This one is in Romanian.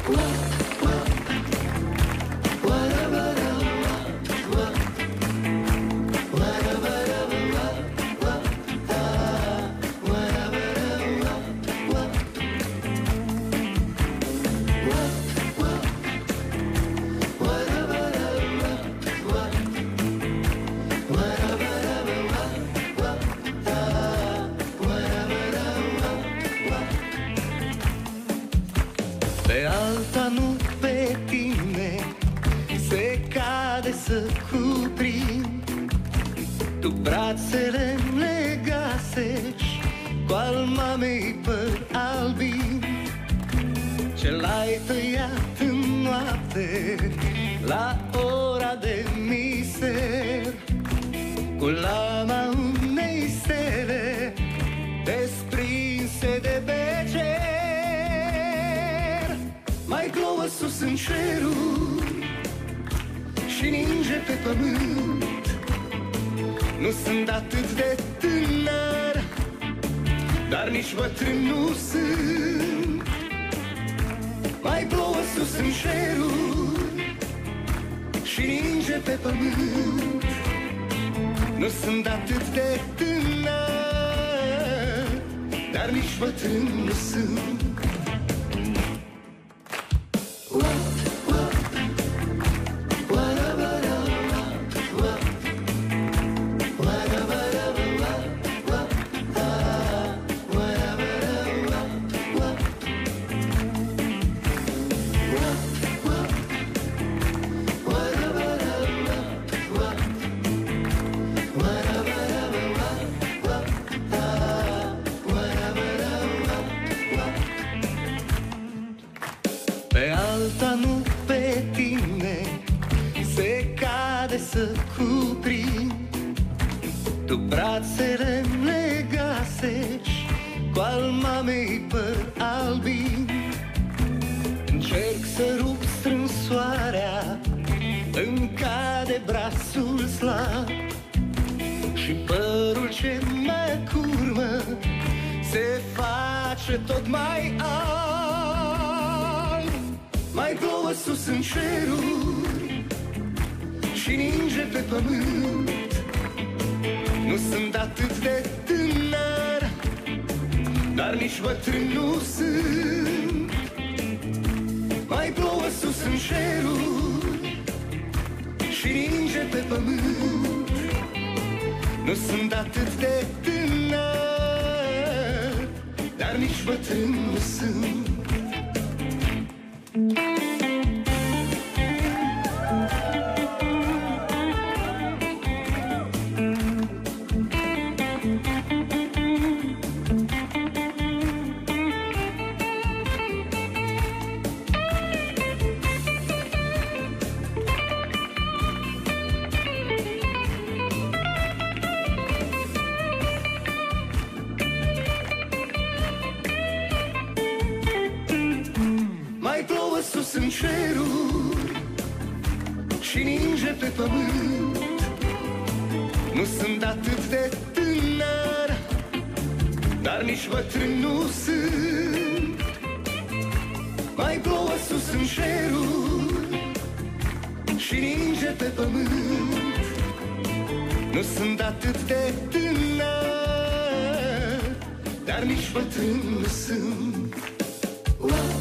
Pe alta, nu pe tine, se cade să cuprind. Tu brațele-mi legasești cu al mamei păr albin, ce l-ai tăiat în noapte la ora de miser, cu lama unei stele desprinse de becer. Mai plouă sus în ceruri și ninge pe pământ. Nu sunt atât de tânăr, dar nici bătrân nu sunt. Mai plouă sus în ceruri și ninge pe pământ. Nu sunt atât de tânăr, dar nici bătrân nu sunt. Pe alta, nu pe tine, se cade să cuprind. Tu brațele-mi legasești cu al mamei păr albin. Încerc să rup strânsoarea, îmi cade brațul slab și părul ce mă curmă se face tot mai alb. Mai plouă sus în ceruri și ninge pe pământ. Nu sunt atât de tânăr, dar nici bătrân nu sunt. Mai plouă sus în ceruri și ninge pe pământ. Nu sunt atât de tânăr, dar nici bătrân nu sunt. Mai plouă sus în ceruri și ninge pe pământ. Nu sunt atât de tânăr, dar nici bătrân nu sunt. Mai plouă sus în ceruri și ninge pe pământ. Nu sunt atât de tânăr, dar nici bătrân nu sunt.